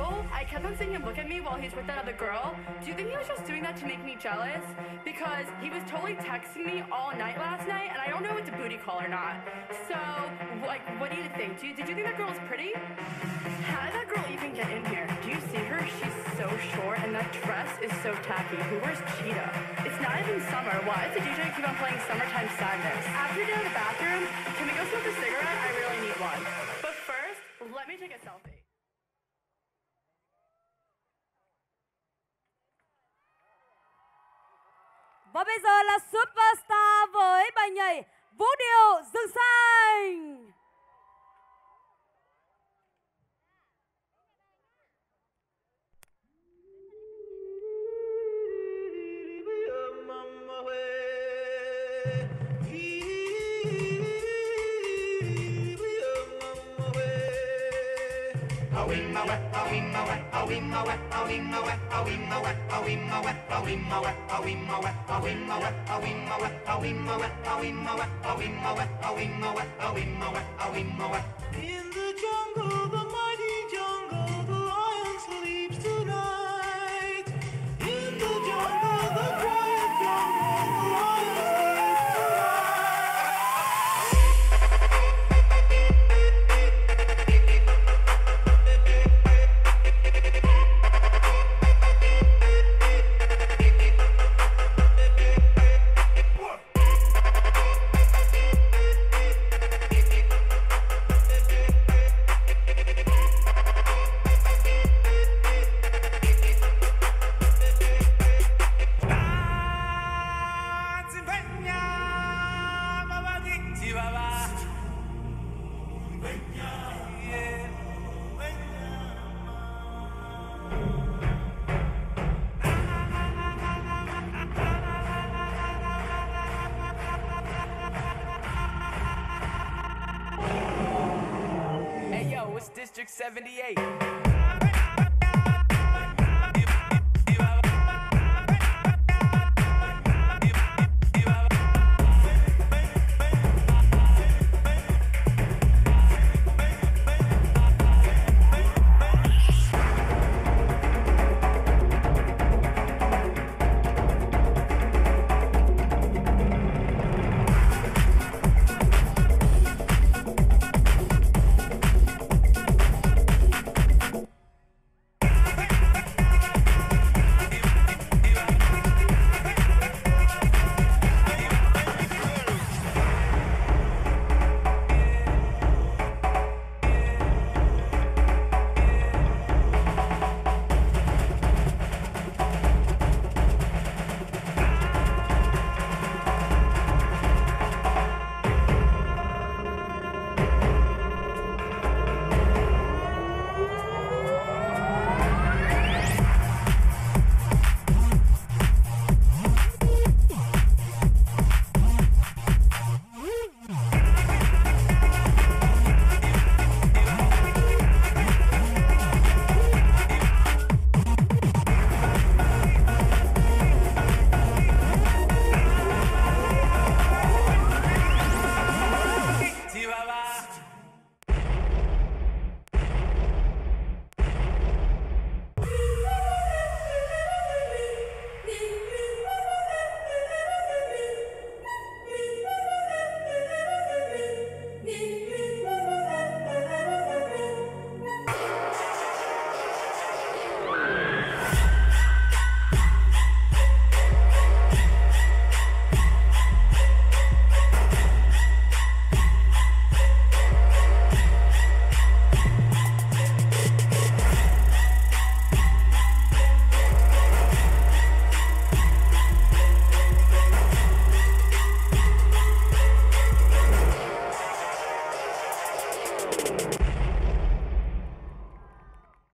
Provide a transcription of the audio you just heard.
school, I kept on seeing him look at me while he's with that other girl. Do you think he was just doing that to make me jealous? Because he was totally texting me all night last night, and I don't know if it's a booty call or not. So, like, what do you think? Did you think that girl was pretty? How did that girl even get in here? Do you see her? She's so short, and that dress is so tacky. Who wears cheetah? It's not even summer. Why does the DJ keep on playing Summertime Sadness? After we get out of the bathroom, can we go smoke a cigarette? I really need one. But first, let me take a selfie. Và bây giờ là Superstar với bài nhảy Vũ điệu rừng xanh. In the jungle, the mighty jungle, the lion sleeps tonight. In the jungle, the quiet jungle, the lion sleeps Hey yo, it's District 78.